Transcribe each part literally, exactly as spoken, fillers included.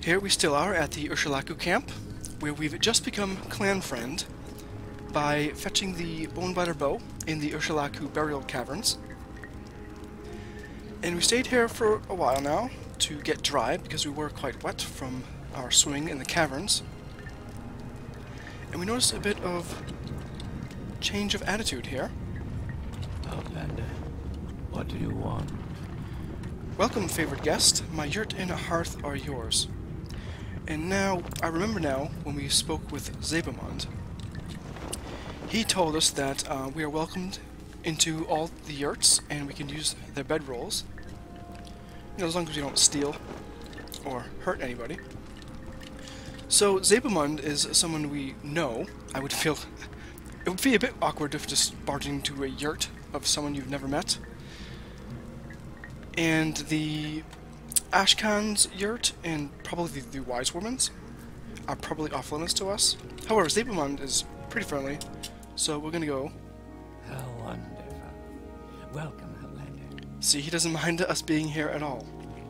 Here we still are at the Ursulaku camp, where we've just become clan friend by fetching the Bonebiter bow in the Ursulaku burial caverns. And we stayed here for a while now to get dry because we were quite wet from our swimming in the caverns. And we noticed a bit of change of attitude here. Outlander, what do you want? Welcome, favored guest. My yurt and hearth are yours. And now, I remember now, when we spoke with Zabamund, he told us that uh, we are welcomed into all the yurts, and we can use their bedrolls. You know, as long as we don't steal or hurt anybody. So, Zabamund is someone we know. I would feel... it would be a bit awkward if just barging into a yurt of someone you've never met. And the Ashkan's yurt and probably the, the Wise Woman's are probably off limits to us. However, Zabamund is pretty friendly, so we're gonna go. How wonderful. Welcome, Outlander. See, he doesn't mind us being here at all.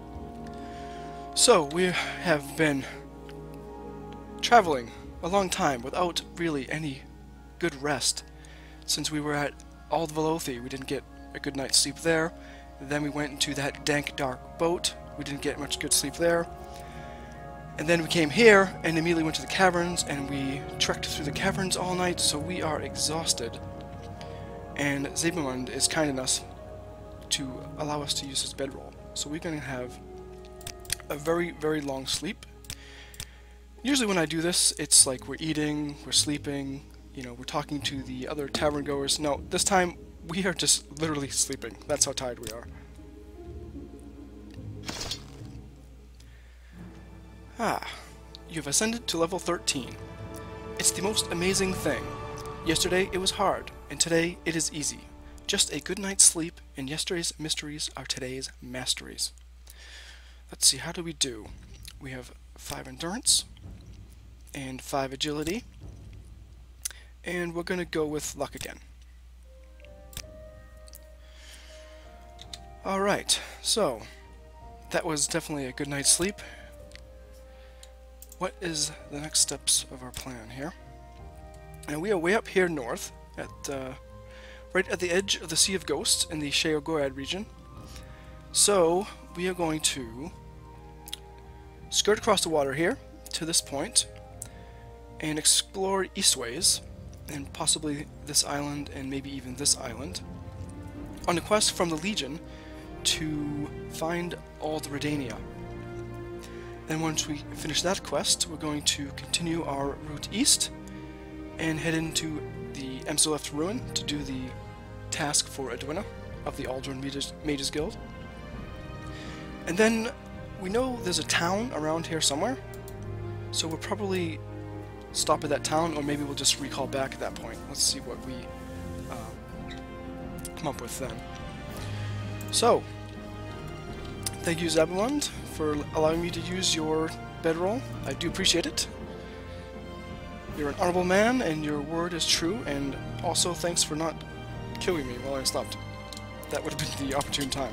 So, we have been traveling a long time without really any good rest. Since we were at Ald Velothi, we didn't get a good night's sleep there. Then we went into that dank, dark boat. We didn't get much good sleep there. And then we came here and immediately went to the caverns, and we trekked through the caverns all night, so we are exhausted. And Zabamund is kind enough to allow us to use his bedroll. So we're going to have a very, very long sleep. Usually when I do this, it's like we're eating, we're sleeping, you know, we're talking to the other tavern goers. No, this time we are just literally sleeping. That's how tired we are. Ah, you've ascended to level thirteen. It's the most amazing thing. Yesterday it was hard, and today it is easy. Just a good night's sleep, and yesterday's mysteries are today's masteries. Let's see, how do we do? We have five endurance, and five agility, and we're gonna go with luck again. Alright, so, that was definitely a good night's sleep. What is the next steps of our plan here? And we are way up here north, at uh, right at the edge of the Sea of Ghosts in the Sheogorath region. So, we are going to skirt across the water here to this point and explore eastways, and possibly this island and maybe even this island, on a quest from the Legion to find Ald Redania. Then once we finish that quest, we're going to continue our route east and head into the Emsoleft Ruin to do the task for Edwina of the Aldrin Mages, Mages Guild. And then we know there's a town around here somewhere, so we'll probably stop at that town, or maybe we'll just recall back at that point. Let's see what we um, come up with then. So, thank you, Zabamund, for allowing me to use your bedroll. I do appreciate it. You're an honorable man, and your word is true, and also thanks for not killing me while I slept. That would have been the opportune time.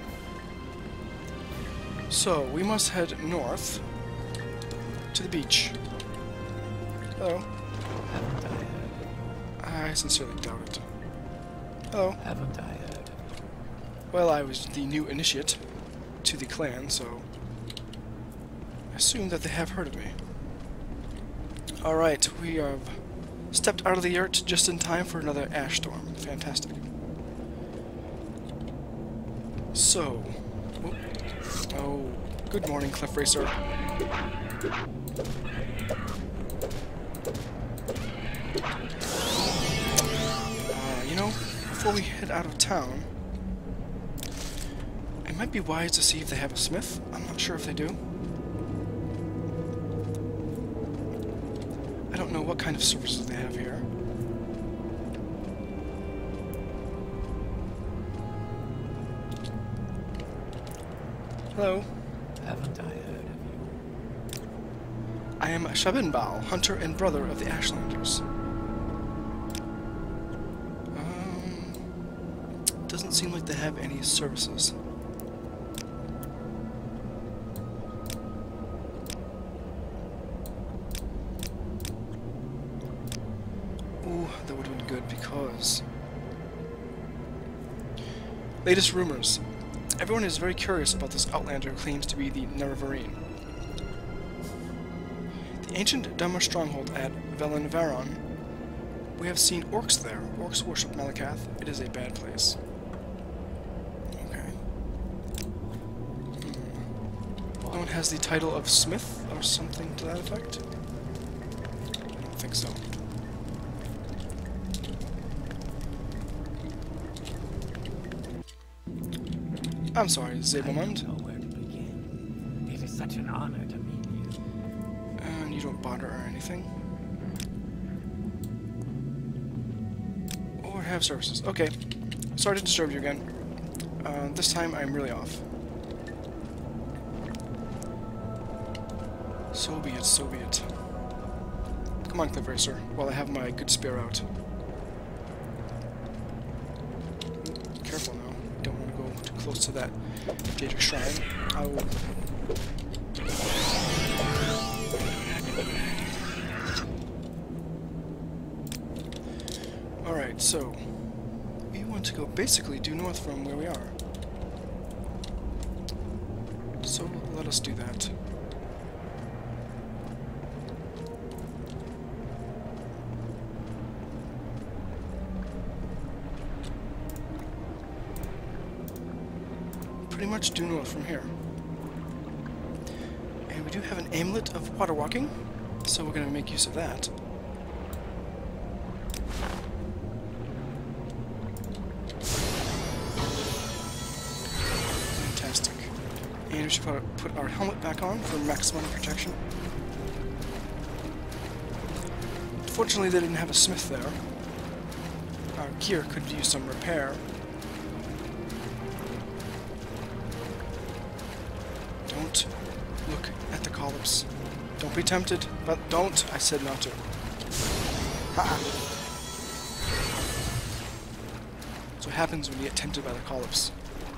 So, we must head north to the beach. Hello. Haven't I heard of you? I sincerely doubt it. Hello. Haven't I heard of you? Well, I was the new initiate to the clan, so I assume that they have heard of me. Alright, we have stepped out of the yurt just in time for another ash storm. Fantastic. So, oh, good morning, Cliff Racer. Uh, you know, before we head out of town, it might be wise to see if they have a smith. I'm not sure if they do. I don't know what kind of services they have here. Hello. Haven't I heard of you? I am Shabinbal, hunter and brother of the Ashlanders. Um, doesn't seem like they have any services. good because... Latest rumors. Everyone is very curious about this outlander who claims to be the Nerevarine. The ancient Dhamma stronghold at Velenvaron. We have seen orcs there. Orcs worship Malakath. It is a bad place. Okay. Hmm. No one has the title of Smith or something to that effect? I don't think so. I'm sorry, Zabelmund. I don't know where to begin. It is such an honor to meet you. And you don't bother or anything. Or have services. Okay. Sorry to disturb you again. Uh, this time I'm really off. So be it, so be it. Come on, Cliff Racer, while I have my good spear out. Careful now. Don't want to go too close to that Daedric Shrine. I will... Alright, so... we want to go basically due north from where we are. So let us do that. Pretty much due north from here. And we do have an amulet of water walking, so we're going to make use of that. Fantastic. And we should put our, put our helmet back on for maximum protection. Fortunately, they didn't have a smith there. Our gear could use some repair. Don't look at the columns. Don't be tempted, but don't. I said not to. Ha! That's what happens when you get tempted by the columns.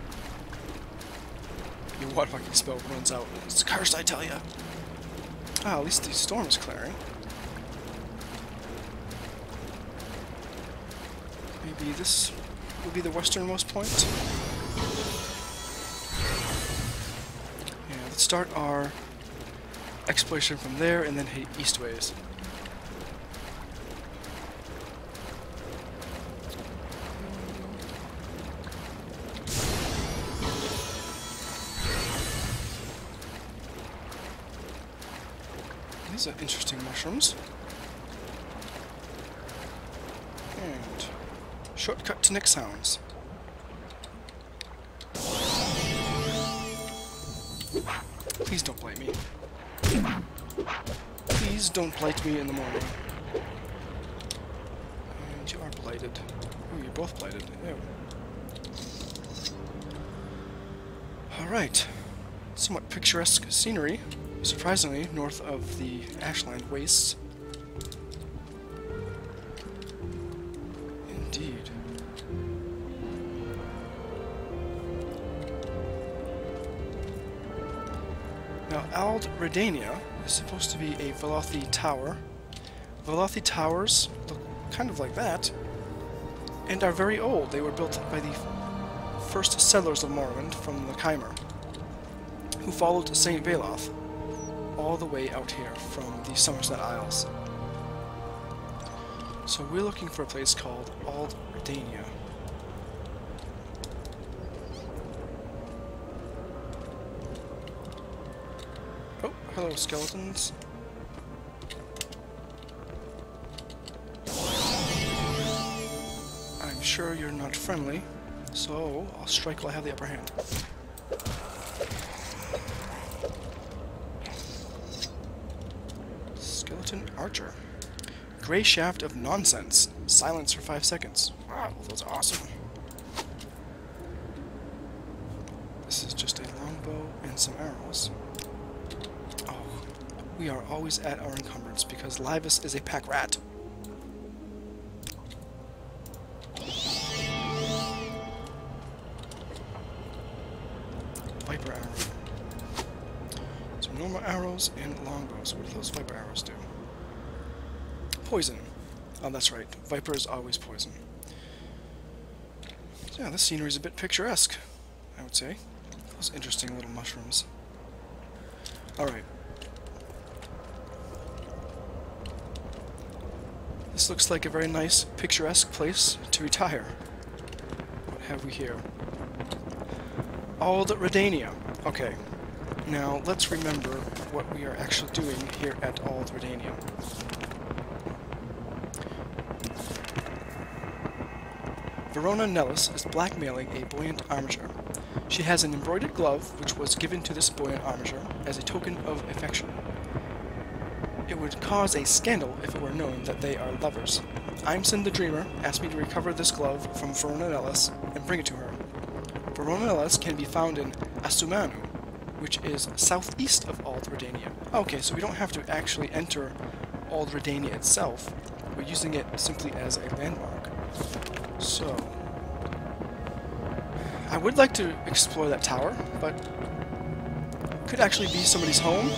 Your water walking spell runs out. It's cursed, I tell ya. Ah, at least the storm is clearing. Maybe this will be the westernmost point. Start our exploration from there and then head eastways. These are interesting mushrooms. And shortcut to Nick Sounds. Please don't blight me. Please don't blight me in the morning. And you are blighted. Oh, you're both blighted. Ew. Alright. Somewhat picturesque scenery, surprisingly, north of the Ashland Wastes. Indeed. Now, Ald Redania is supposed to be a Velothi tower. Velothi towers look kind of like that, and are very old. They were built by the first settlers of Morrowind from the Chimer, who followed Saint Veloth all the way out here from the Somerset Isles. So we're looking for a place called Ald Redania. Oh, hello, skeletons. I'm sure you're not friendly, so I'll strike while I have the upper hand. Skeleton Archer. Gray Shaft of Nonsense. Silence for five seconds. Wow, those are awesome. This is just a longbow and some arrows. We are always at our encumbrance because Livus is a pack rat. Viper arrow. So normal arrows and longbows. What do those viper arrows do? Poison. Oh, that's right. Viper is always poison. So yeah, this scenery is a bit picturesque, I would say. Those interesting little mushrooms. Alright. This looks like a very nice, picturesque place to retire. What have we here? Ald Redania. Okay. Now, let's remember what we are actually doing here at Ald Redania. Verona Nellis is blackmailing a buoyant armature. She has an embroidered glove, which was given to this buoyant armature as a token of affection. It would cause a scandal if it were known that they are lovers. Imson the Dreamer asked me to recover this glove from Verona Nellis and bring it to her. Verona Nellis can be found in Asumanu, which is southeast of Ald Redania. Okay, so we don't have to actually enter Ald Redania itself. We're using it simply as a landmark. So, I would like to explore that tower, but it could actually be somebody's home.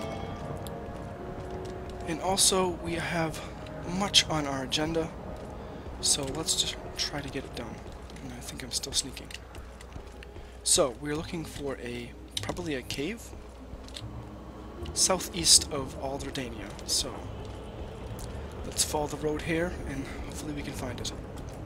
And also, we have much on our agenda, so let's just try to get it done. And I think I'm still sneaking. So, we're looking for a, probably a cave, southeast of Ald Redania. So, let's follow the road here, and hopefully we can find it.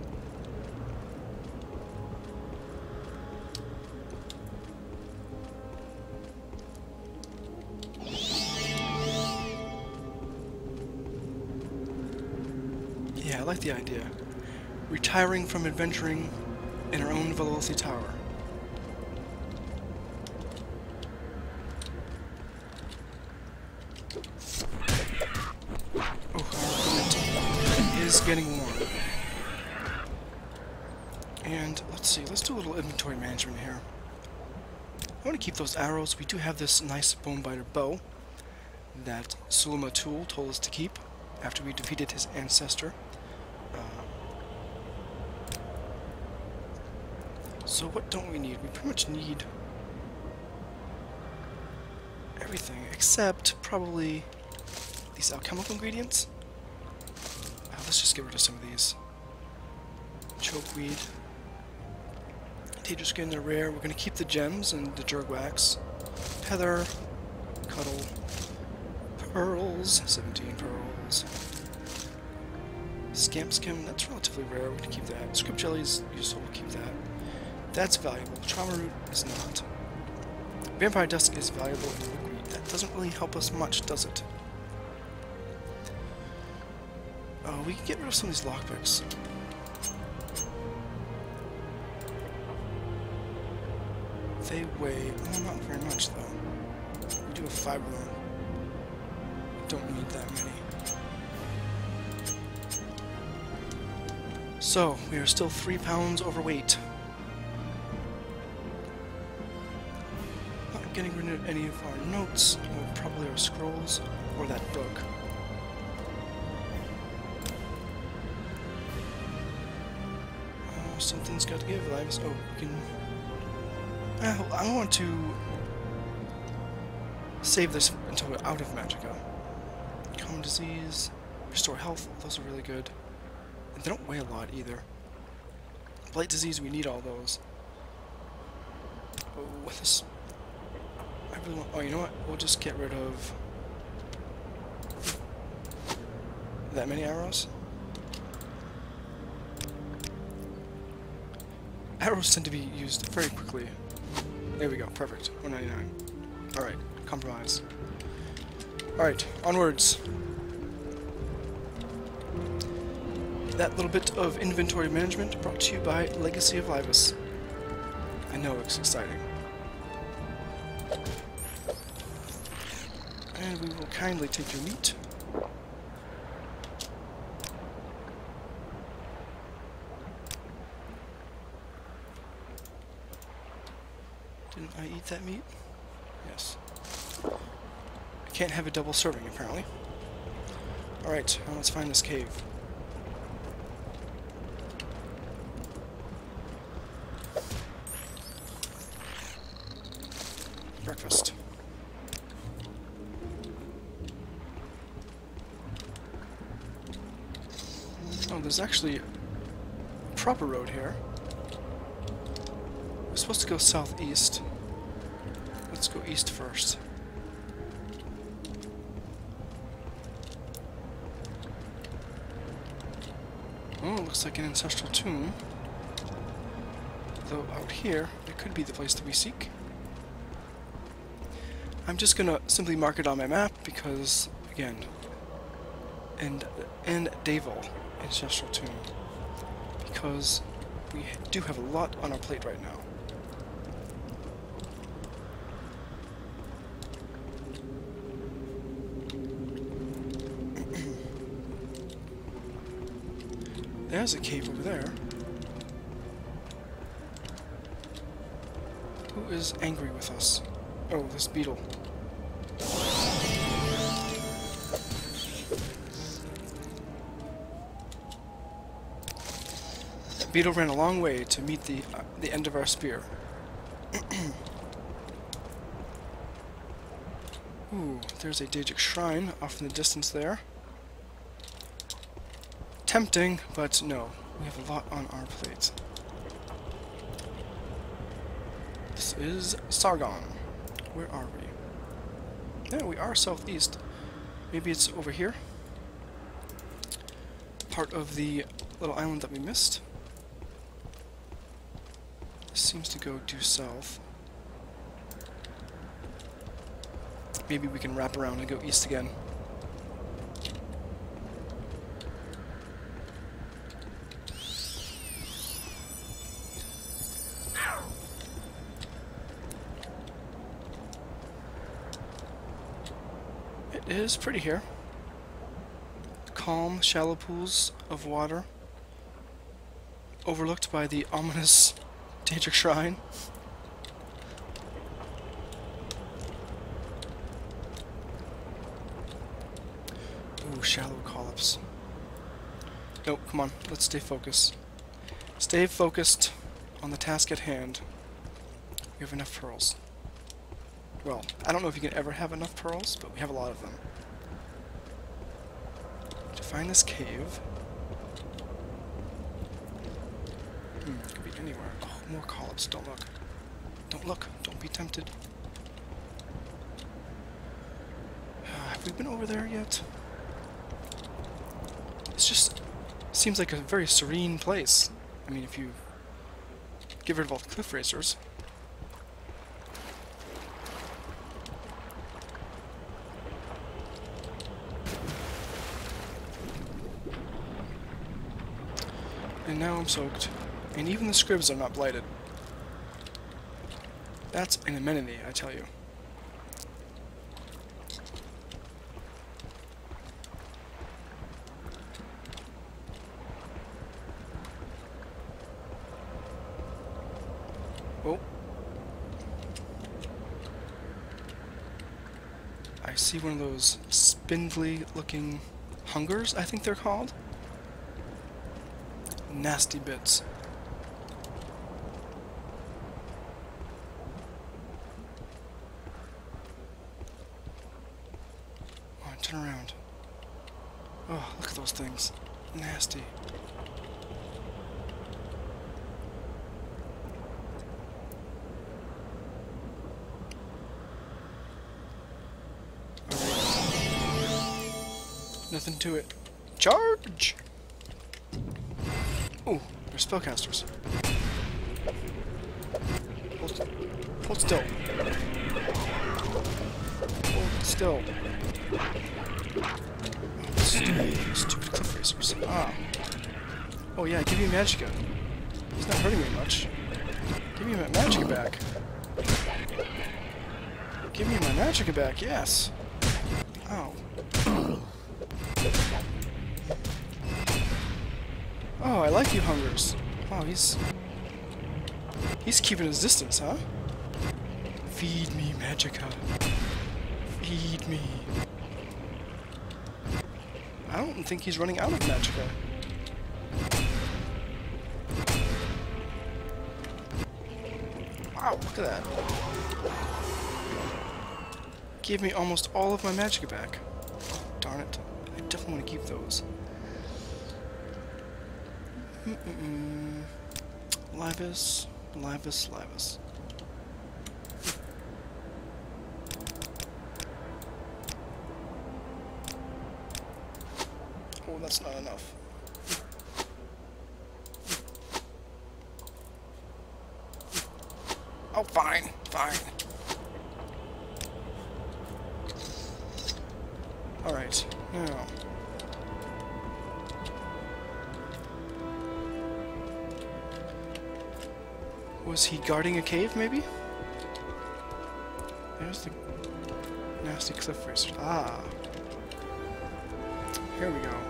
Yeah, I like the idea. Retiring from adventuring in our own Velocity Tower. Oh, our equipment is getting warm. And let's see, let's do a little inventory management here. I want to keep those arrows. We do have this nice Bonebiter bow that Suluma Tool told us to keep after we defeated his ancestor. So what don't we need? We pretty much need everything except probably these alchemical ingredients. Uh, let's just get rid of some of these. Chokeweed. Teacher skin, they're rare. We're going to keep the gems and the jergwax. Heather. Cuddle. Pearls. seventeen pearls. Scamp skim, that's relatively rare. We're going to keep that. Script jelly is useful. We'll keep that. That's valuable. Trauma root is not. Vampire dust is valuable in liquid. That doesn't really help us much, does it? Oh, we can get rid of some of these lockpicks. They weigh, well, not very much though. We do have five of them. We don't need that many. So, we are still three pounds overweight. Getting rid of any of our notes, or probably our scrolls, or that book. Oh, something's got to give, lives. Oh, we can... Uh, I want to save this until we're out of Magicka. Common disease, restore health, those are really good. And they don't weigh a lot either. Blight disease, we need all those. Oh, this... I really want, oh, you know what? We'll just get rid of that many arrows. Arrows tend to be used very quickly. There we go. Perfect. one ninety-nine. Alright. Compromise. Alright. Onwards. That little bit of inventory management brought to you by Legacy of Livus. I know it's exciting. And we will kindly take your meat. Didn't I eat that meat? Yes. I can't have a double serving, apparently. Alright, now let's find this cave. Breakfast. there's actually a proper road here. We're supposed to go southeast. Let's go east first. Oh, it looks like an ancestral tomb. Though out here, it could be the place that we seek. I'm just gonna simply mark it on my map because, again, and and Davil ancestral tomb, because we do have a lot on our plate right now. There's a cave over there. Who is angry with us? Oh, this beetle. The beetle ran a long way to meet the uh, the end of our spear. Ooh, there's a Daedric shrine off in the distance there. Tempting, but no. We have a lot on our plate. This is Sargon. Where are we? Yeah, we are southeast. Maybe it's over here. Part of the little island that we missed. This seems to go due south. Maybe we can wrap around and go east again. It is pretty here. Calm, shallow pools of water, overlooked by the ominous Daedric shrine. Ooh, shallow collops. Nope, come on, let's stay focused. Stay focused on the task at hand. We have enough pearls. Well, I don't know if you can ever have enough pearls, but we have a lot of them. To find this cave... Hmm, it could be anywhere. Oh, more collops. Don't look. Don't look. Don't be tempted. Uh, have we been over there yet? It's just... seems like a very serene place. I mean, if you get rid of all the cliff racers. And now I'm soaked. And even the scribs are not blighted. That's an amenity, I tell you. Oh. I see one of those spindly looking hungers, I think they're called. Nasty bits. Oh, turn around. Oh, look at those things. Nasty. Alright. Nothing to it. Charge! Ooh, they're spellcasters. Hold, hold still. Hold still. Oh, stupid, stupid cliff racers. Ah. Oh yeah, give me Magicka. He's not hurting me much. Give me my Magicka back. Give me my Magicka back, yes. Ow. Oh, I like you, hungers. Wow, he's... He's keeping his distance, huh? Feed me, Magicka. Feed me. I don't think he's running out of Magicka. Wow, look at that. Gave me almost all of my Magicka back. Darn it. I definitely want to keep those. Mm-mm-mm. Livus, Livus, Livus. Oh, that's not enough. Oh, fine, fine. Alright, now. Was he guarding a cave, maybe? There's the nasty cliff face. Ah. Here we go.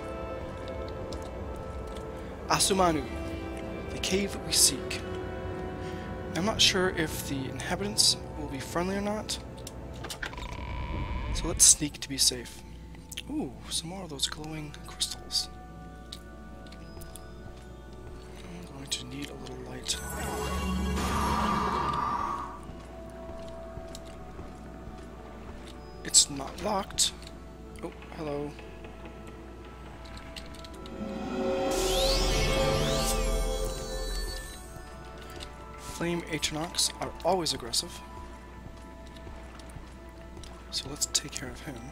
Asumanu, the cave we seek. I'm not sure if the inhabitants will be friendly or not, so let's sneak to be safe. Ooh, some more of those glowing crystals. I'm going to need a little light. It's not locked. Oh, hello. Flame Atronox are always aggressive, so let's take care of him.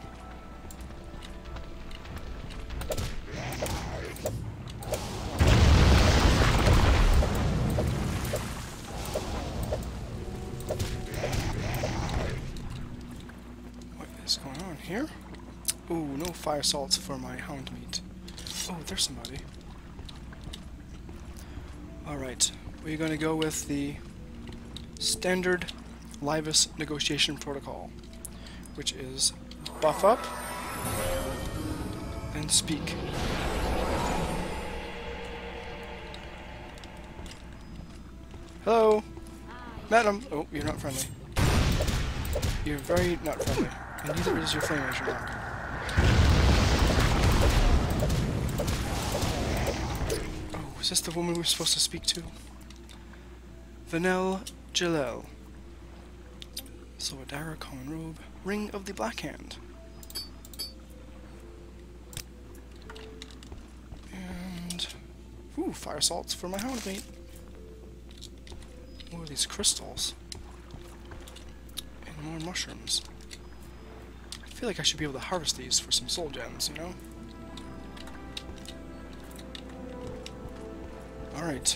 What is going on here? Ooh, no fire salts for my hound meat. Oh, there's somebody. Alright. We're going to go with the standard Livus negotiation protocol, which is buff up and speak. Hello, madam. Oh, you're not friendly. You're very not friendly, and neither is your flame agent lock. Oh, is this the woman we're supposed to speak to? Vanel Jalel. Soadara, common robe. Ring of the Black Hand. And... ooh, fire salts for my hound mate. More of these crystals. And more mushrooms. I feel like I should be able to harvest these for some soul gems, you know? Alright.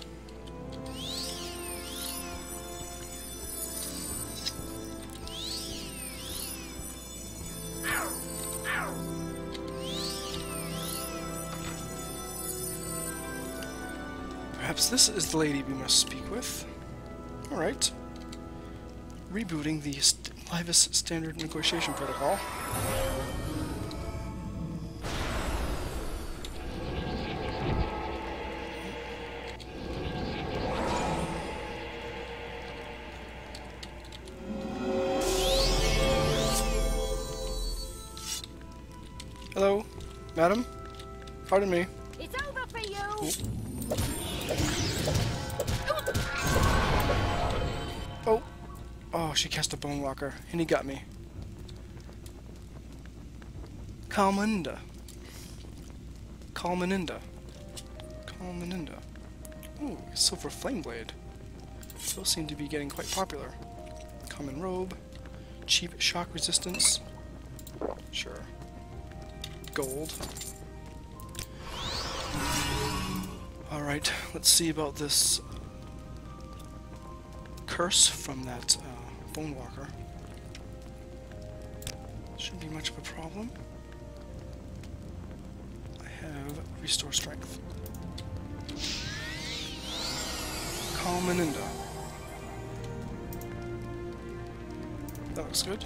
Perhaps this is the lady we must speak with. Alright. Rebooting the st Livus Standard Negotiation Protocol. Hello, madam. Pardon me. It's over for you. Oh. Oh, oh, she cast a bone walker, and he got me. Kalmaninda. Kalmaninda. Kalmaninda. Ooh, silver flame blade. Those seem to be getting quite popular. Common robe. Cheap shock resistance. Sure. Gold. Alright, let's see about this curse from that uh, bone walker. Shouldn't be much of a problem. I have restore strength. Kalmaninda. That looks good.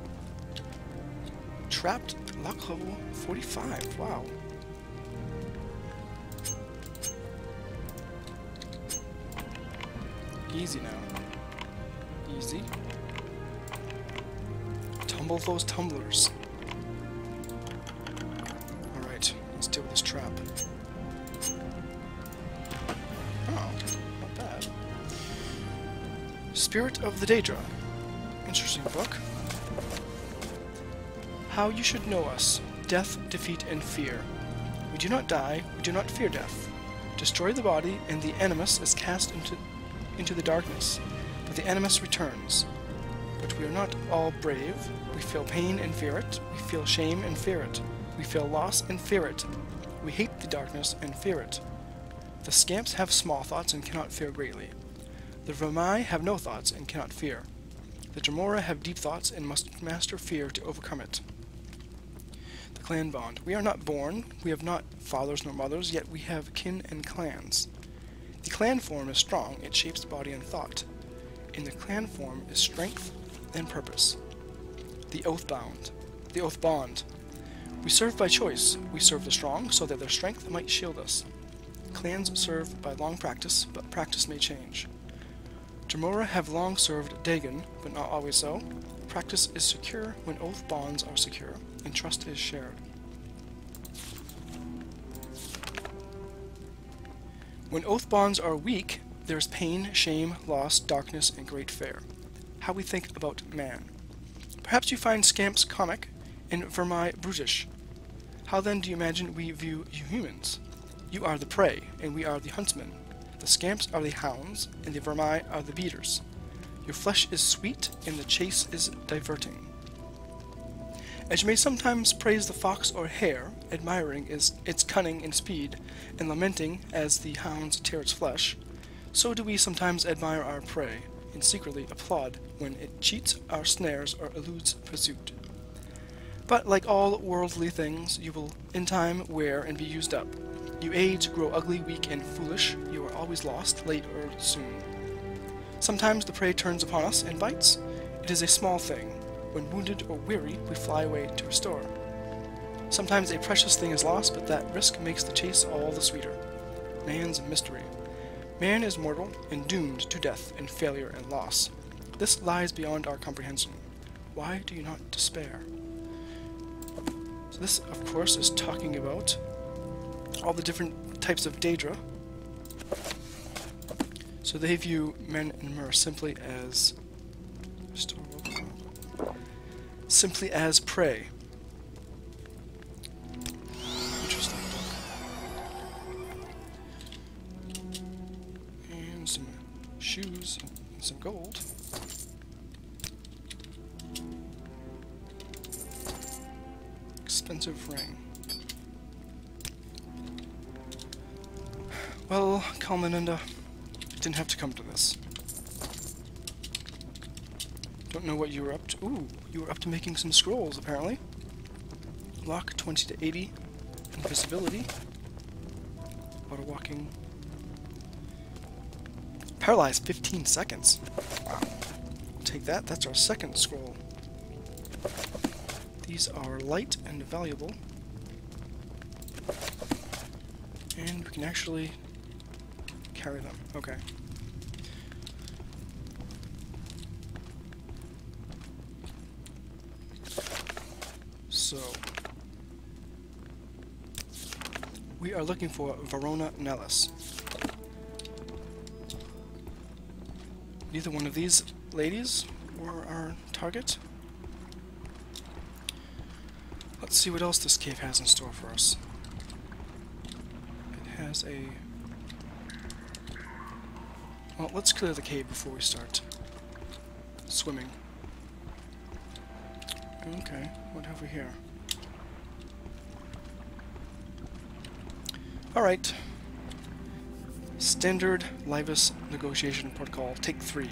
Trapped luck level forty-five. Wow. Easy now. Easy. Tumble those tumblers. Alright, let's deal with this trap. Oh, not bad. Spirit of the Daedra. Interesting book. How you should know us. Death, defeat, and fear. We do not die, we do not fear death. Destroy the body, and the Animus is cast into, into the darkness. But the Animus returns. But we are not all brave. We feel pain and fear it. We feel shame and fear it. We feel loss and fear it. We hate the darkness and fear it. The Scamps have small thoughts and cannot fear greatly. The Vermai have no thoughts and cannot fear. The Dremora have deep thoughts and must master fear to overcome it. The Clan Bond. We are not born, we have not fathers nor mothers, yet we have kin and clans. The clan form is strong, it shapes body and thought. In the clan form is strength and purpose. The Oath Bound. The Oath Bond. We serve by choice. We serve the strong so that their strength might shield us. Clans serve by long practice, but practice may change. Dremora have long served Dagon, but not always so. Practice is secure when oath bonds are secure, and trust is shared. When oath bonds are weak, there is pain, shame, loss, darkness, and great fear. How we think about man. Perhaps you find Scamps comic, and Vermai brutish. How then do you imagine we view you humans? You are the prey, and we are the huntsmen. The Scamps are the hounds, and the Vermai are the beaters. Your flesh is sweet, and the chase is diverting. As you may sometimes praise the fox or hare, admiring is its cunning and speed, and lamenting as the hounds tear its flesh, so do we sometimes admire our prey, and secretly applaud when it cheats our snares or eludes pursuit. But like all worldly things, you will in time wear and be used up. You age, grow ugly, weak, and foolish. You are always lost, late or soon. Sometimes the prey turns upon us and bites. It is a small thing. When wounded or weary, we fly away to restore. Sometimes a precious thing is lost, but that risk makes the chase all the sweeter. Man's mystery. Man is mortal and doomed to death and failure and loss. This lies beyond our comprehension. Why do you not despair? So this, of course, is talking about all the different types of Daedra. So they view men and Mer simply as simply as prey. Interesting. And some shoes and some gold. Expensive ring. Well, Kalmananda, didn't have to come to this. Don't know what you were up to. Ooh, you were up to making some scrolls, apparently. Lock twenty to eighty. Invisibility. Auto walking. Paralyzed fifteen seconds. Wow. We'll take that. That's our second scroll. These are light and valuable. And we can actually carry them. Okay. So, we are looking for Verona Nellis. Neither one of these ladies were our target. Let's see what else this cave has in store for us. It has a... Well, let's clear the cave before we start swimming. Okay, what have we here? Alright. Standard Livus Negotiation Protocol, take three.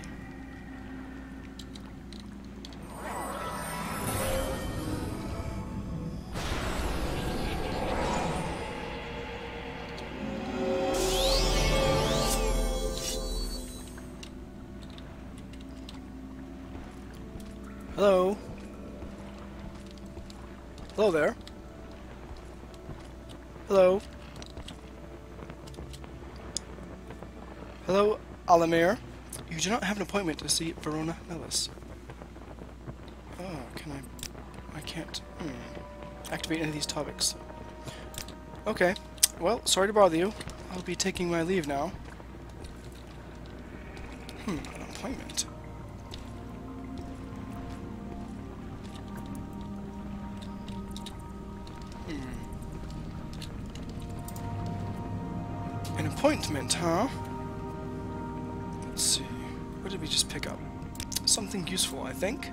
Hello? Hello there. Hello? Hello, Alamir. You do not have an appointment to see Verona Nellis. Oh, can I... I can't... Hmm. Activate any of these topics. Okay. Well, sorry to bother you. I'll be taking my leave now. Hmm, an appointment. appointment, huh? Let's see. What did we just pick up? Something useful, I think.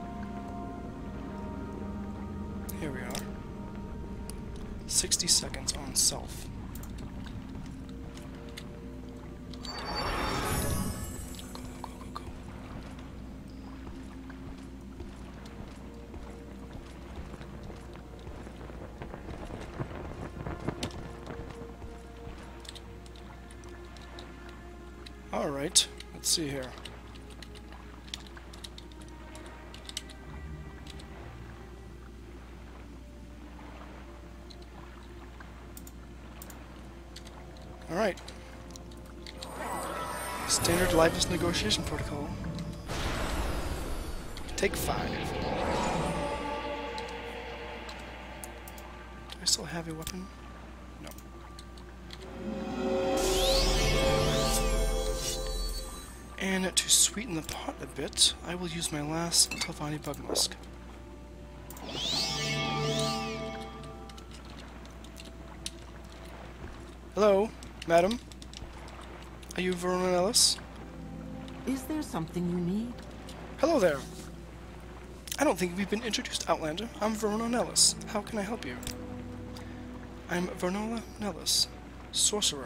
Here we are. sixty seconds on self. Go, go, go, go, go. Alright, let's see here. Alright. Standard Lifeless Negotiation Protocol. Take five. Do I still have a weapon? No. And to sweeten the pot a bit, I will use my last Telvanni Bug Musk. Hello, madam. Are you Verona Ellis? Is there something you need? Hello there. I don't think we've been introduced, Outlander. I'm Verona Nellis. How can I help you? I'm Verona Nellis, sorcerer.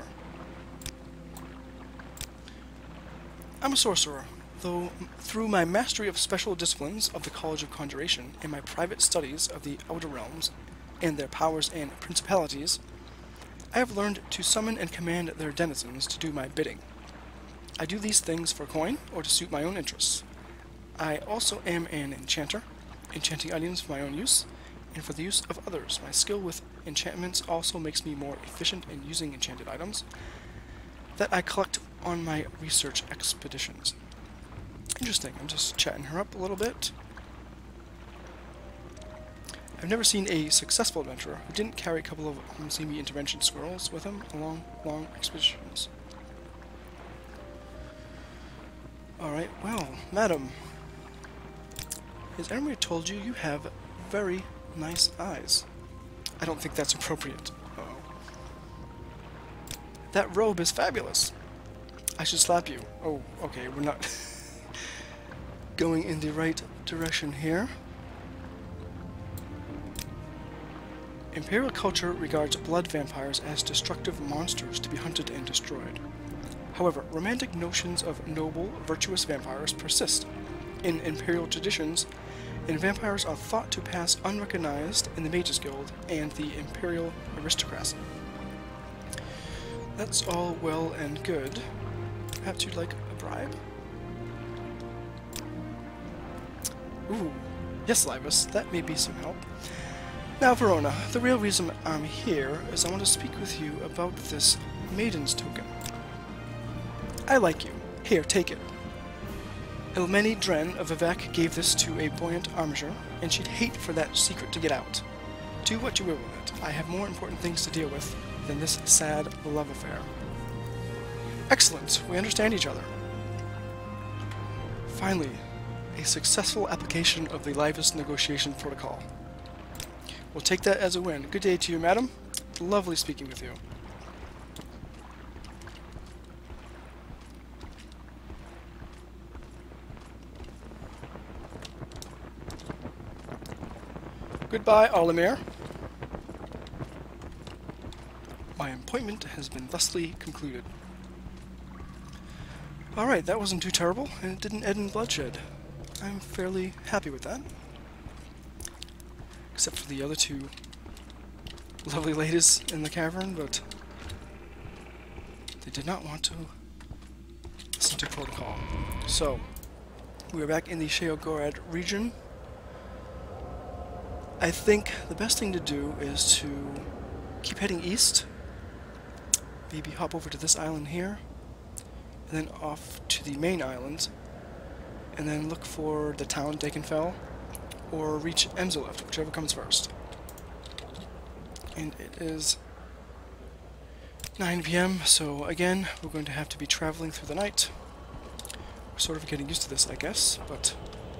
I'm a sorcerer, though through my mastery of special disciplines of the College of Conjuration and my private studies of the Outer Realms and their powers and principalities, I have learned to summon and command their denizens to do my bidding. I do these things for coin or to suit my own interests. I also am an enchanter, enchanting items for my own use and for the use of others. My skill with enchantments also makes me more efficient in using enchanted items that I collect on my research expeditions. Interesting. I'm just chatting her up a little bit. I've never seen a successful adventurer who didn't carry a couple of Umzimi intervention squirrels with him along long expeditions. Alright, well, madam, has anybody told you you have very nice eyes? I don't think that's appropriate. Uh-oh. That robe is fabulous. I should slap you. Oh, okay, we're not going in the right direction here. Imperial culture regards blood vampires as destructive monsters to be hunted and destroyed. However, romantic notions of noble, virtuous vampires persist. In Imperial traditions, and vampires are thought to pass unrecognized in the Mages Guild and the Imperial aristocracy. That's all well and good. Perhaps you'd like a bribe? Ooh, yes, Livus, that may be some help. Now, Verona, the real reason I'm here is I want to speak with you about this Maiden's Token. I like you. Here, take it. Ilmeni Dren of Vivek gave this to a buoyant armiger, and she'd hate for that secret to get out. Do what you will with it. I have more important things to deal with than this sad love affair. Excellent. We understand each other. Finally, a successful application of the Lifeless Negotiation Protocol. We'll take that as a win. Good day to you, madam. Lovely speaking with you. Goodbye, Olimir. My appointment has been thusly concluded. Alright, that wasn't too terrible, and it didn't end in bloodshed. I'm fairly happy with that. Except for the other two lovely ladies in the cavern, but they did not want to listen to protocol. So, we are back in the Sheogorath region. I think the best thing to do is to keep heading east, maybe hop over to this island here, and then off to the main island, and then look for the town Dakenfell, or reach Emzaleft, whichever comes first. And it is nine p m, so again, we're going to have to be traveling through the night. We're sort of getting used to this, I guess, but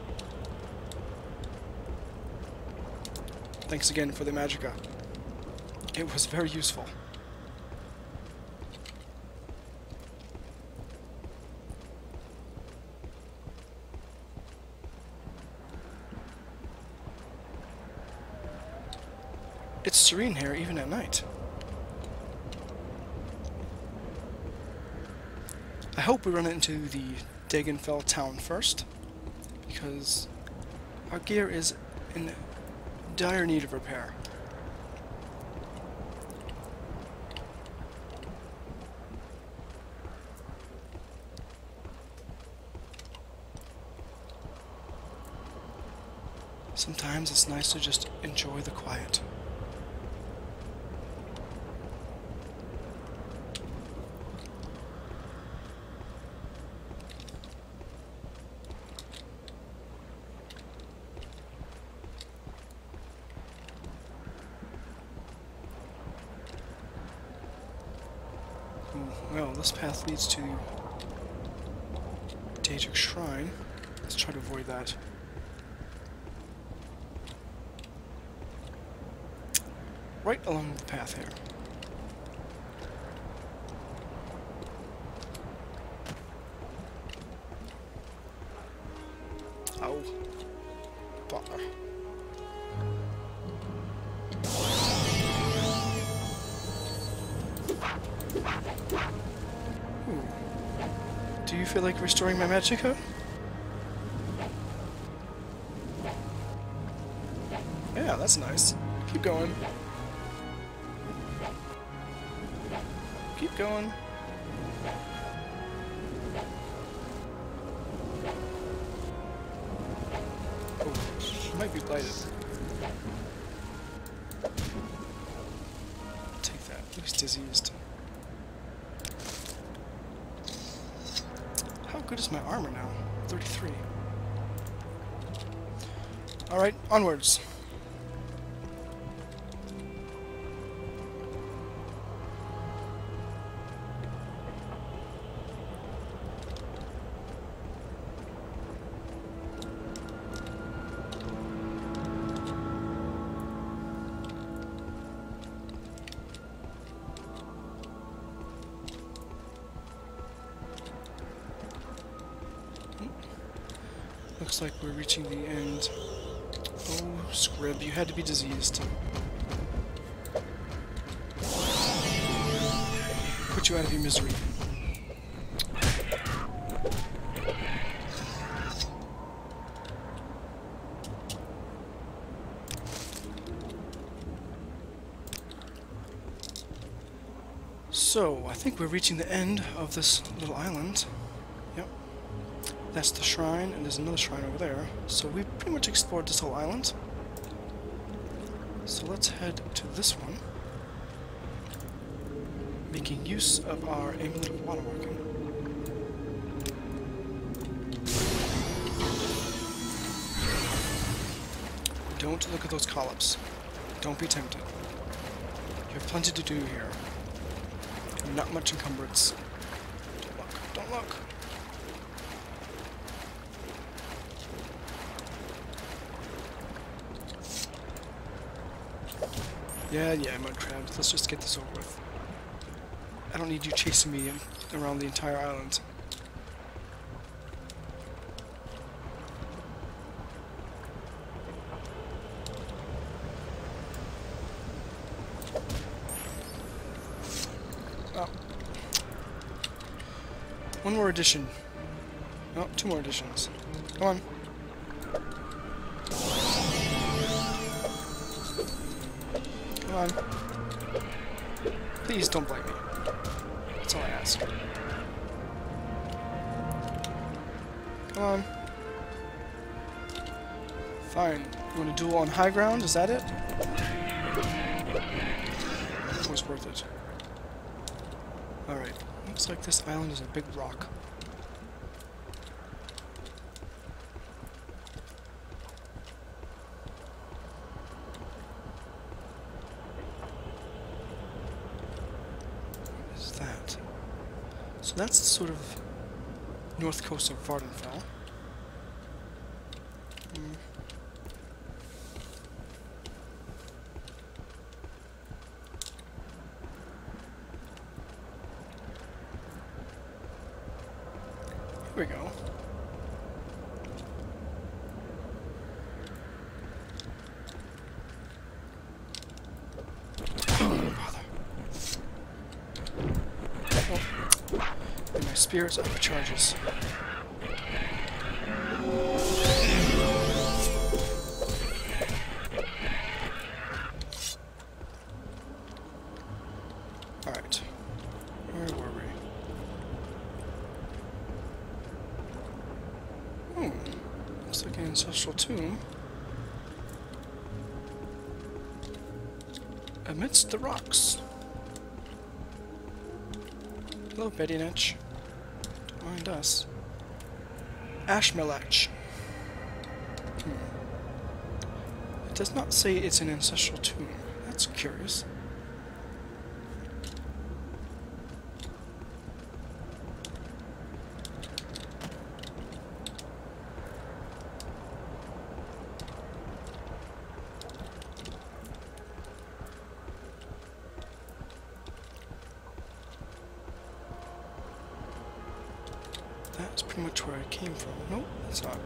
thanks again for the Magicka. It was very useful. It's serene here even at night. I hope we run into the Dagenfell town first, because our gear is in dire need of repair. Sometimes it's nice to just enjoy the quiet. Well, this path leads to Daedric Shrine. Let's try to avoid that. Right along the path here. Oh. Bother. Ooh. Do you feel like restoring my magicka? Yeah, that's nice. Keep going. Keep going. Oh, she might be blighted. Take that. Looks diseased. How good is my armor now? thirty-three. Alright, onwards. Looks like we're reaching the end. Oh, Scrib, you had to be diseased. Put you out of your misery. So, I think we're reaching the end of this little island. Yep. That's the shrine, and there's another shrine over there. So we've pretty much explored this whole island. So let's head to this one, making use of our amulet of waterworking. Don't look at those columns. Don't be tempted. You have plenty to do here. Not much encumbrance. Don't look. Don't look. Yeah, yeah, mud crabs. Let's just get this over with. I don't need you chasing me around the entire island. Oh. One more addition. Oh, two more additions. Come on. Come on. Please don't blame me. That's all I ask. Come on. Fine. You want to duel on high ground? Is that it? It was worth it. Alright. Looks like this island is a big rock. So that's the sort of north coast of Vvardenfell. Mm. Here we go. spears out of charges. Alright. Where were we? Hmm. Looks like an ancestral tomb. Amidst the rocks. Hello, Betty Nitch. Don't mind us. Ashmelech. Hmm. It does not say it's an ancestral tomb. That's curious. That's pretty much where I came from. Nope, that's not.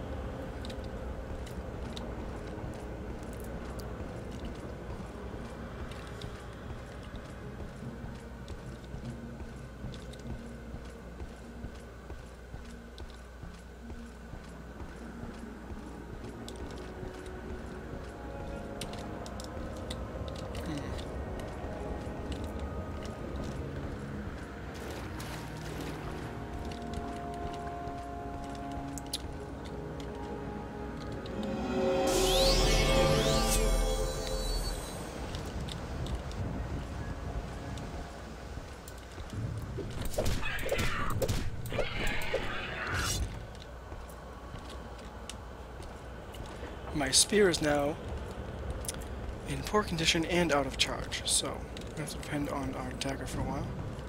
My spear is now in poor condition and out of charge, so we have to depend on our dagger for a while.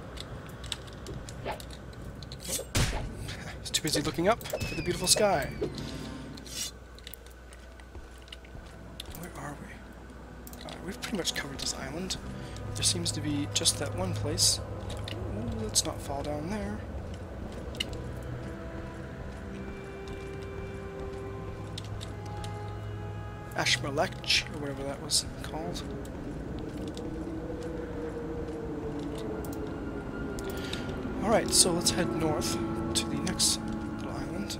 He's too busy looking up at the beautiful sky. Where are we? Uh, we've pretty much covered this island. There seems to be just that one place. Ooh, let's not fall down there. Ashmelech, or whatever that was called. Alright, so let's head north to the next little island.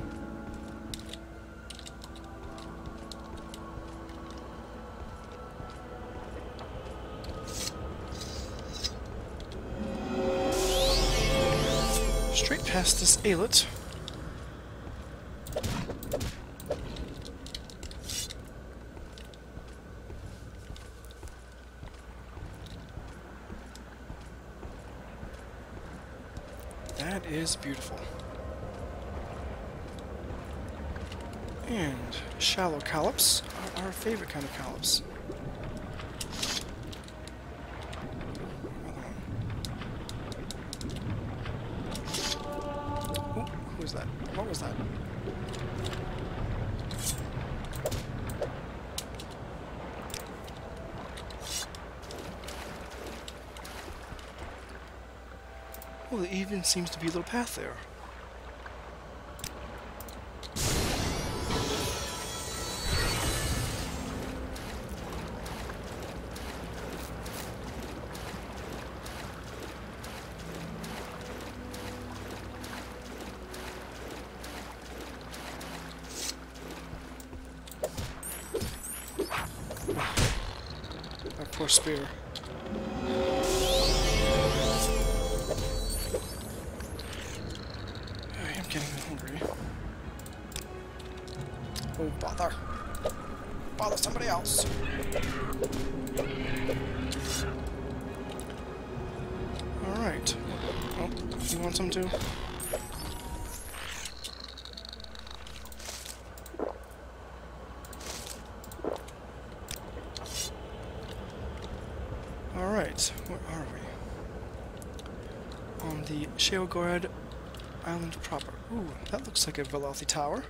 Straight past this islet. That is beautiful. And shallow collops are our favorite kind of collops. Another one. Ooh, who was that? What was that? Well, there even seems to be a little path there. My poor spear. Getting hungry. Oh, bother. Bother somebody else. Alright. Oh, you want some too? Alright, where are we? On the Sheogorath Island proper. Ooh, that looks like a Velothi tower.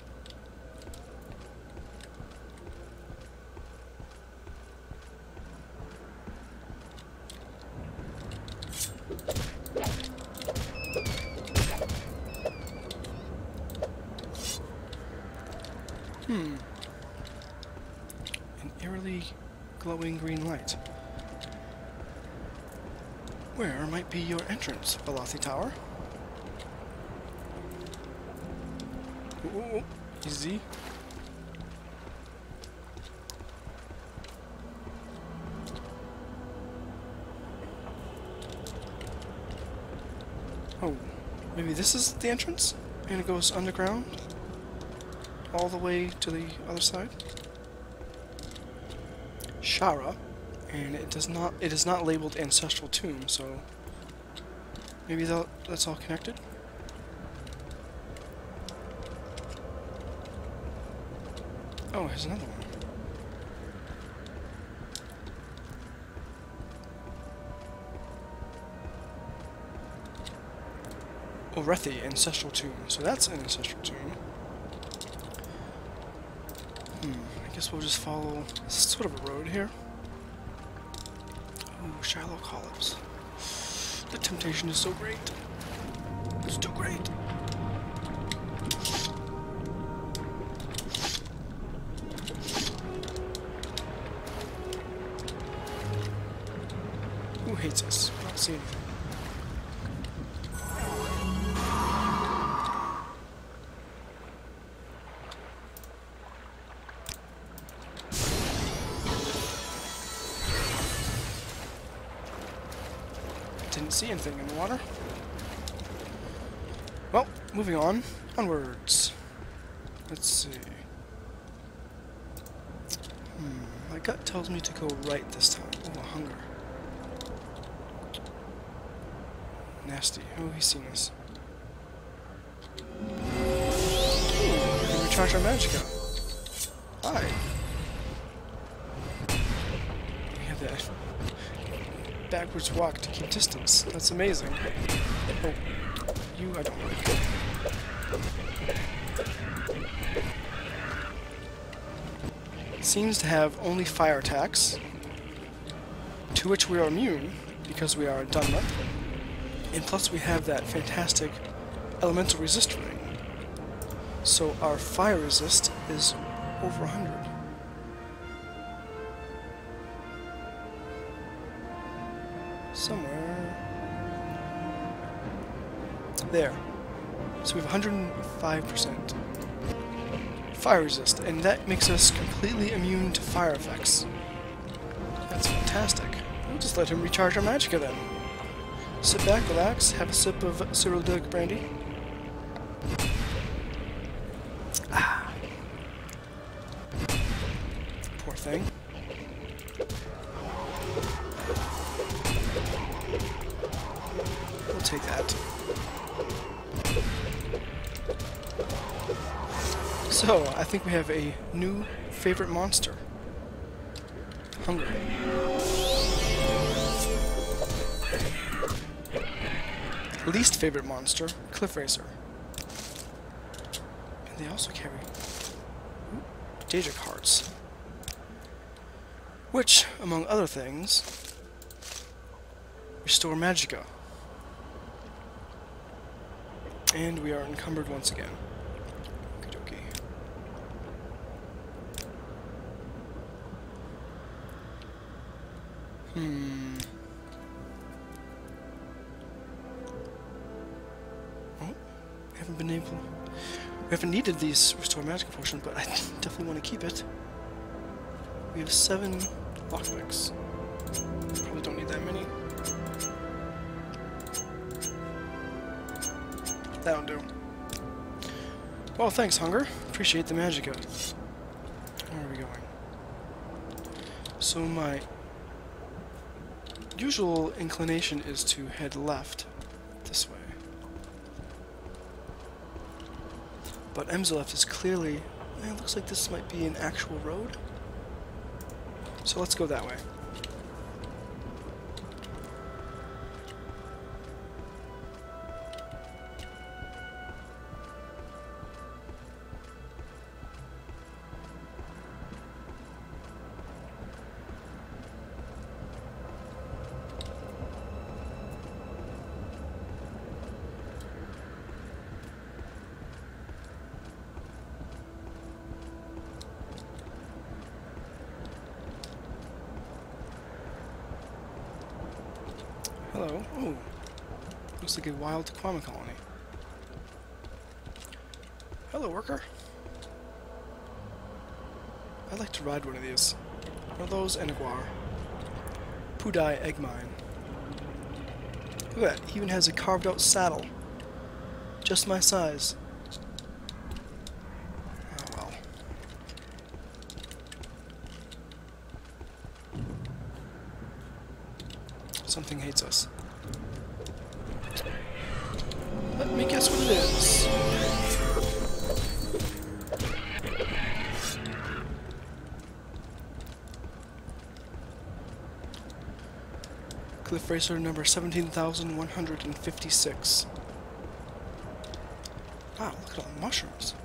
Hmm. An eerily glowing green light. Where might be your entrance, Velothi Tower? Ooh, easy. Oh, maybe this is the entrance? And it goes underground? All the way to the other side? Shara. And it does not it is not labeled Ancestral Tomb, so maybe that, that's all connected? Oh, here's another one. Orethi, Ancestral Tomb. So that's an Ancestral Tomb. Hmm, I guess we'll just follow... This is sort of a road here. Ooh, Shallow Collops. The temptation is so great. It's too great. Who hates us? I don't see anything. Didn't see anything in the water. Well, moving on. Onwards. Let's see. Hmm, my gut tells me to go right this time. Oh, hunger. Nasty. Oh, he's seen us. Ooh, we can recharge our Magicka. Hi. We have that backwards walk to keep distance. That's amazing. Oh, you I don't like. It seems to have only fire attacks, to which we are immune because we are a Dunmer. And plus we have that fantastic elemental resist ring. So our fire resist is over one hundred. Somewhere... There. So we have one hundred five percent fire resist, and that makes us completely immune to fire effects. That's fantastic. We'll just let him recharge our Magicka then. Sit back, relax, have a sip of Cyrodiilic brandy. Ah. Poor thing. We'll take that. So, I think we have a new favorite monster. Hunger. Least favorite monster, Cliff Racer. And they also carry Daedric Hearts. Which, among other things, restore Magicka. And we are encumbered once again. Okie dokie. Hmm. Oh, we haven't been able... We haven't needed these Restore Magicka potion, but I definitely want to keep it. We have seven lockpicks. Probably don't need that many. That'll do. Well, thanks, Hunger. Appreciate the Magicka. Where are we going? So my usual inclination is to head left this way. But Emzalef is clearly... Eh, it looks like this might be an actual road. So let's go that way. Hello. Oh, looks like a wild Kwama colony. Hello. Hello, worker. I'd like to ride one of these. One of those and a guar. Pudai egg mine. Look at that, he even has a carved out saddle. Just my size. Oh well. Something hates us. Let me guess what it is. Cliff Racer number seventeen thousand one hundred fifty-six. Wow, look at all the mushrooms.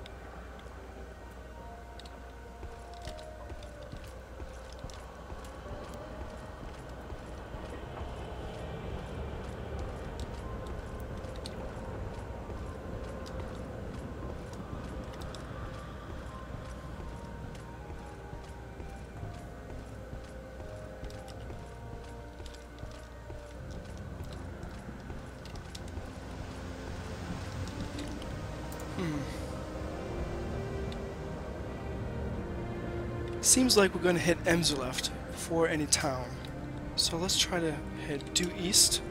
Seems like we're going to hit Emzuleft before any town. So let's try to head due east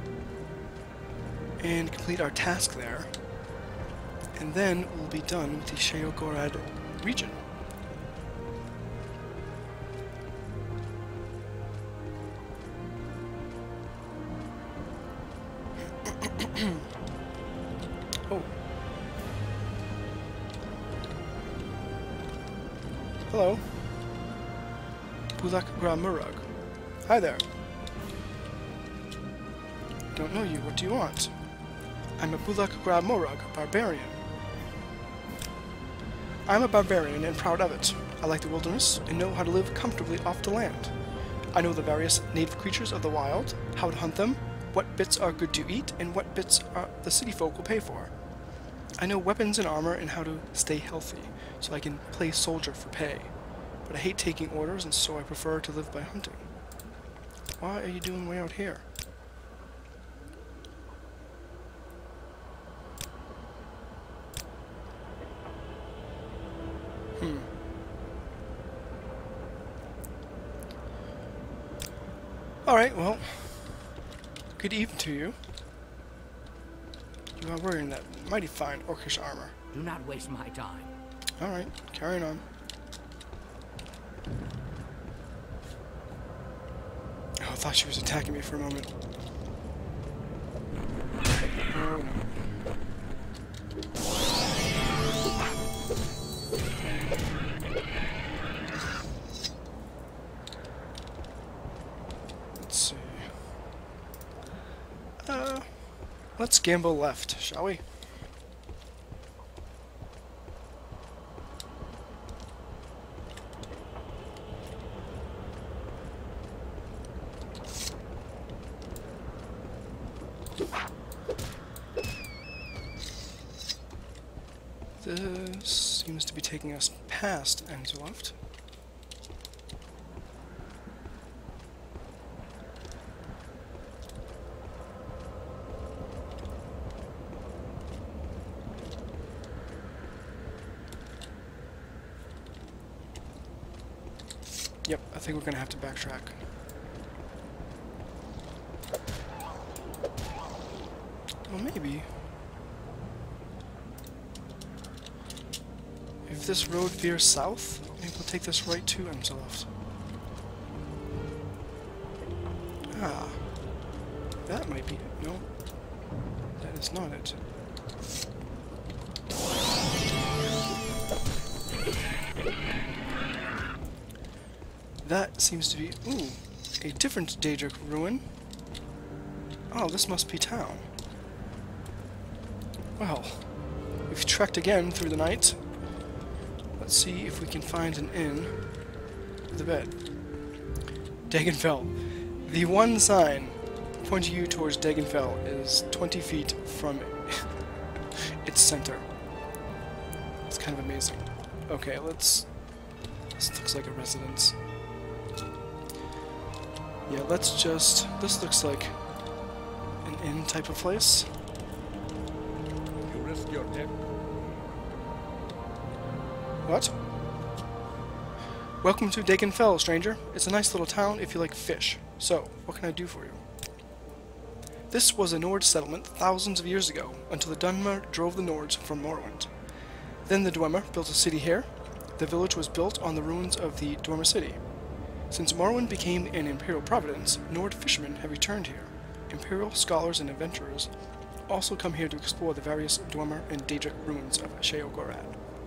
and complete our task there. And then we'll be done with the Sheogorath region. Oh. Hello. Bulak Gra Murug. Hi there. Don't know you. What do you want? I'm a Bulak Gra Murug, a barbarian. I'm a barbarian and proud of it. I like the wilderness and know how to live comfortably off the land. I know the various native creatures of the wild, how to hunt them, what bits are good to eat, and what bits are the city folk will pay for. I know weapons and armor and how to stay healthy, so I can play soldier for pay. But I hate taking orders, and so I prefer to live by hunting. Why are you doing way out here? Hmm. Alright, well, good evening to you. You are wearing that mighty fine orcish armor. Do not waste my time. Alright, carrying on. Oh, I thought she was attacking me for a moment. Oh, no. Let's see. Uh, let's gamble left, shall we? This seems to be taking us past Emzuleft. Yep, I think we're gonna have to backtrack. Well, maybe. If this road veers south, maybe we'll take this right to Emzuleft. Ah. That might be it. No. That is not it. That seems to be, ooh, a different Daedric ruin. Oh, this must be town. Well, we've trekked again through the night. Let's see if we can find an inn with a bed. Dagenfell. The one sign pointing you towards Dagenfell is twenty feet from its center. It's kind of amazing. Okay, let's... This looks like a residence. Yeah, let's just... This looks like an inn type of place. You risk your neck. What? Welcome to Dakin Fell, stranger. It's a nice little town if you like fish. So, what can I do for you? This was a Nord settlement thousands of years ago, until the Dunmer drove the Nords from Morrowind. Then the Dwemer built a city here. The village was built on the ruins of the Dwemer city. Since Morrowind became an imperial providence, Nord fishermen have returned here. Imperial scholars and adventurers also come here to explore the various Dwemer and Daedric ruins of Sheogorath.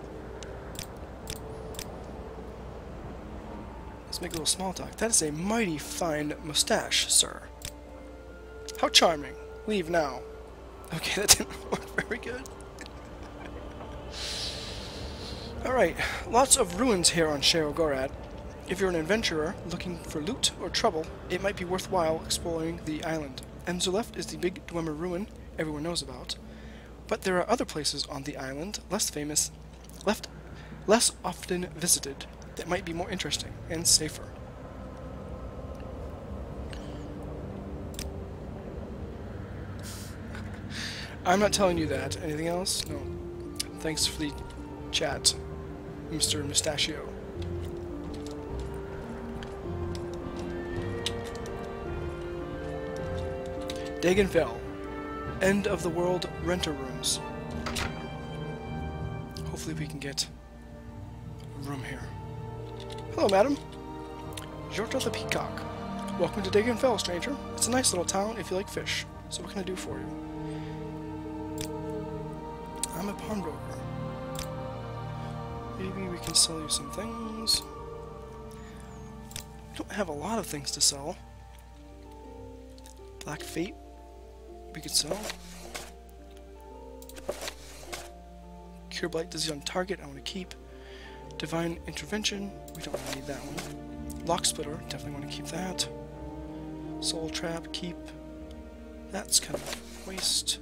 Let's make a little small talk. That is a mighty fine mustache, sir. How charming. Leave now. Okay, that didn't work very good. Alright, lots of ruins here on Sheogorath. If you're an adventurer looking for loot or trouble, it might be worthwhile exploring the island. Emzuleft is the big Dwemer ruin everyone knows about, but there are other places on the island, less famous, left, less often visited, that might be more interesting and safer. I'm not telling you that. Anything else? No. Thanks for the chat, Mister Mustachio. Dakin Fell. End of the world renter rooms. Hopefully we can get a room here. Hello, madam. Jorta the Peacock. Welcome to Dakin Fell, stranger. It's a nice little town if you like fish. So what can I do for you? I'm a pawnbroker. Maybe we can sell you some things. We don't have a lot of things to sell. Black Fate, we could sell. Cure Blight disease on target, I want to keep. Divine Intervention, we don't really need that one. Lock Splitter, definitely want to keep that. Soul Trap, keep. That's kind of waste.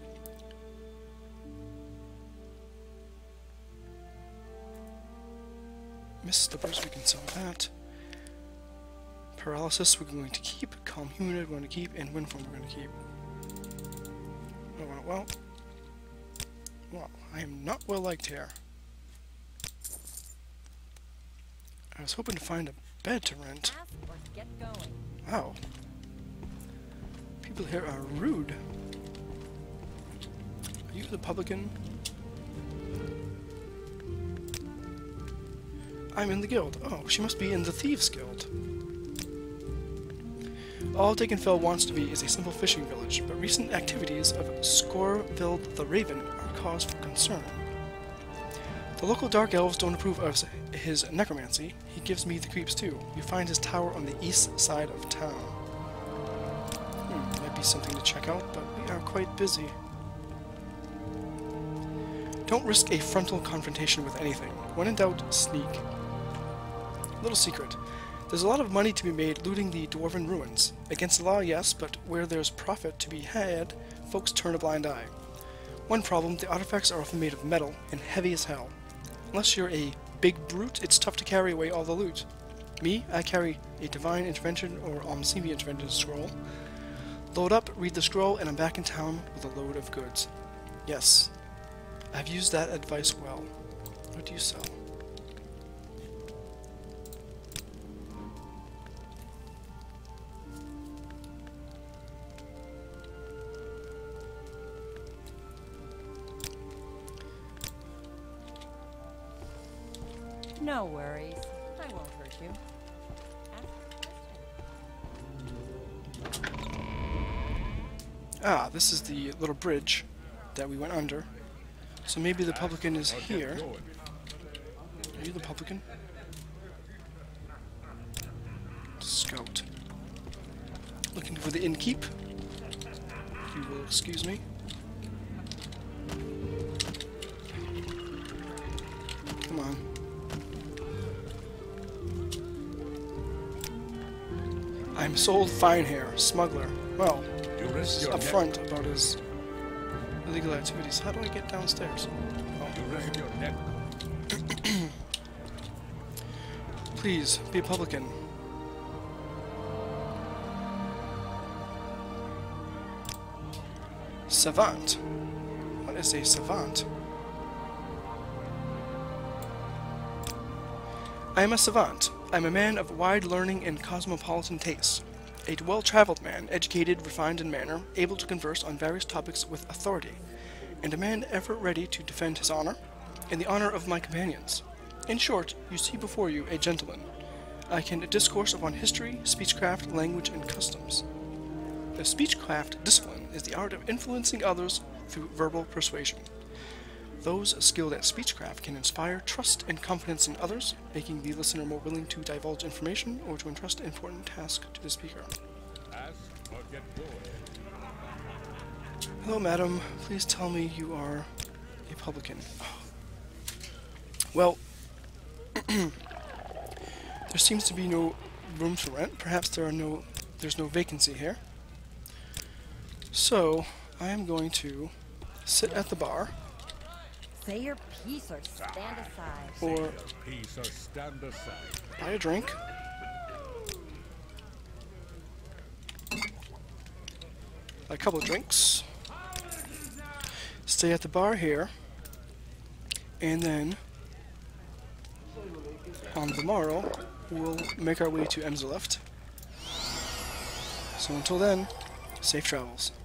Mist Slippers, we can sell that. Paralysis, we're going to keep. Calm Humanoid, we're going to keep. And Windform, we're going to keep. Oh, well, well. Well, I am not well liked here. I was hoping to find a bed to rent. Wow. People here are rude. Are you the publican? I'm in the guild. Oh, she must be in the Thieves Guild. All Dakin Fell wants to be is a simple fishing village, but recent activities of Scorvild the Raven are cause for concern. The local Dark Elves don't approve of his necromancy. He gives me the creeps too. You find his tower on the east side of town. Hmm, might be something to check out, but we are quite busy. Don't risk a frontal confrontation with anything. When in doubt, sneak. Little secret. There's a lot of money to be made looting the Dwarven ruins. Against the law, yes, but where there's profit to be had, folks turn a blind eye. One problem, the artifacts are often made of metal and heavy as hell. Unless you're a big brute, it's tough to carry away all the loot. Me, I carry a Divine Intervention or Almsimi Intervention scroll. Load up, read the scroll, and I'm back in town with a load of goods. Yes, I've used that advice well. What do you sell? No worries. I won't hurt you. Ask a question. Ah, this is the little bridge that we went under. So maybe the publican is here. Are you the publican? Scout. Looking for the innkeep. If you will excuse me. Come on. I'm sold fine hair, smuggler. Well, he's upfront about his illegal activities. How do I get downstairs? Oh. Please, be a publican. Savant. What is a savant? I am a savant. I am a man of wide learning and cosmopolitan tastes. A well-traveled man, educated, refined in manner, able to converse on various topics with authority, and a man ever ready to defend his honor and the honor of my companions. In short, you see before you a gentleman. I can discourse upon history, speechcraft, language, and customs. The speechcraft discipline is the art of influencing others through verbal persuasion. Those skilled at speechcraft can inspire trust and confidence in others, making the listener more willing to divulge information or to entrust an important task to the speaker. Hello, madam. Please tell me you are a publican. Well, there seems to be no room to rent. Perhaps there are no, there's no vacancy here. So, I am going to sit at the bar. Say your piece or stand aside. Or Peace or stand aside. buy a drink. A couple of drinks. Stay at the bar here. And then, on the morrow, we'll make our way to Emsalift. So until then, safe travels.